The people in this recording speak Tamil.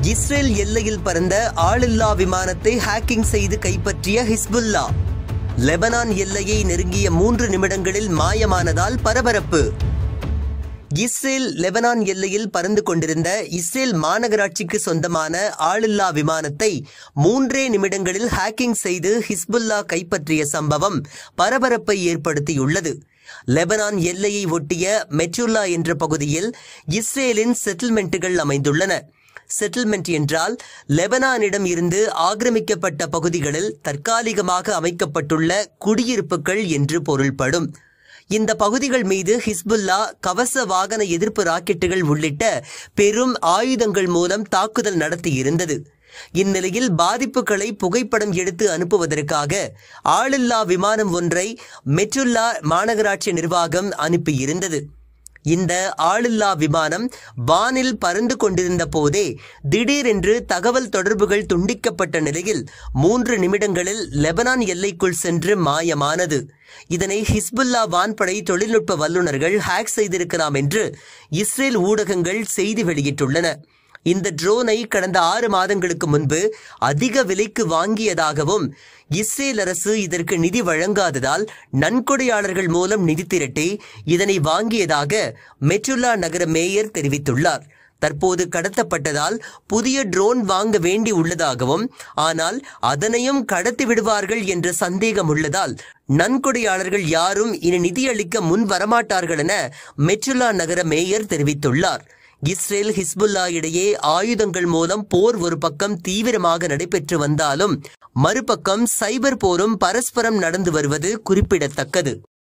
இஸ்ரேல் எல்லையில் பறந்த ஆளில்லா விமானத்தை ஹேக்கிங் செய்து கைப்பற்றிய ஹிஸ்புல்லா. லெபனான் எல்லையை நெருங்கிய 3 நிமிடங்களில் மாயமானதால் பரபரப்பு. இஸ்ரேல் லெபனான் எல்லையில் பறந்து கொண்டிருந்த இஸ்ரேல் மாநகராட்சிக்கு சொந்தமான ஆளில்லா விமானத்தை 3 நிமிடங்களில் ஹேக்கிங் செய்து ஹிஸ்புல்லா கைப்பற்றிய சம்பவம் பரபரப்பை ஏற்படுத்தியுள்ளது. லெபனான் எல்லையை ஒட்டிய மெட்டுல்லா என்ற பகுதியில் இஸ்ரேலின் செட்டில்மெண்ட்டுகள் அமைந்துள்ளன. செட்டில்மெண்ட் என்றால் லெபனானிடம் இருந்து ஆக்கிரமிக்கப்பட்ட பகுதிகளில் தற்காலிகமாக அமைக்கப்பட்டுள்ள குடியிருப்புகள் என்று பொருள்படும். இந்த பகுதிகள் மீது ஹிஸ்புல்லா கவச வாகன எதிர்ப்பு ராக்கெட்டுகள் உள்ளிட்ட பெரும் ஆயுதங்கள் மூலம் தாக்குதல் நடத்தியிருந்தது. இந்நிலையில் பாதிப்புகளை புகைப்படம் எடுத்து அனுப்புவதற்காக ஆளில்லா விமானம் ஒன்றை மெட்டுல்லா மாநகராட்சி நிர்வாகம் அனுப்பியிருந்தது. இந்த ஆளில்லா விமானம் வானில் பறந்து கொண்டிருந்த போதே திடீரென்று தகவல் தொடர்புகள் துண்டிக்கப்பட்ட நிலையில் 3 நிமிடங்களில் லெபனான் எல்லைக்குள் சென்று மாயமானது. இதனை ஹிஸ்புல்லா வான்படை தொழில்நுட்ப வல்லுநர்கள் ஹேக் செய்திருக்கலாம் என்று இஸ்ரேல் ஊடகங்கள் செய்தி வெளியிட்டுள்ளன. இந்த ட்ரோனை கடந்த 6 மாதங்களுக்கு முன்பு அதிக விலைக்கு வாங்கியதாகவும் இஸ்ரேல் அரசு இதற்கு நிதி வழங்காததால் நன்கொடையாளர்கள் மூலம் நிதி திரட்டி இதனை வாங்கியதாக மெட்டுல்லா நகர மேயர் தெரிவித்துள்ளார். தற்போது கடத்தப்பட்டதால் புதிய ட்ரோன் வாங்க வேண்டி உள்ளதாகவும், ஆனால் அதனையும் கடத்தி விடுவார்கள் என்ற சந்தேகம் உள்ளதால் நன்கொடையாளர்கள் யாரும் இனி நிதியளிக்க முன் வரமாட்டார்கள் என மெட்டுல்லா நகர மேயர் தெரிவித்துள்ளார். இஸ்ரேல் ஹிஸ்புல்லா இடையே ஆயுதங்கள் மூலம் போர் ஒரு பக்கம் தீவிரமாக நடைபெற்று வந்தாலும் மறுபக்கம் சைபர் போரும் பரஸ்பரம் நடந்து வருவது குறிப்பிடத்தக்கது.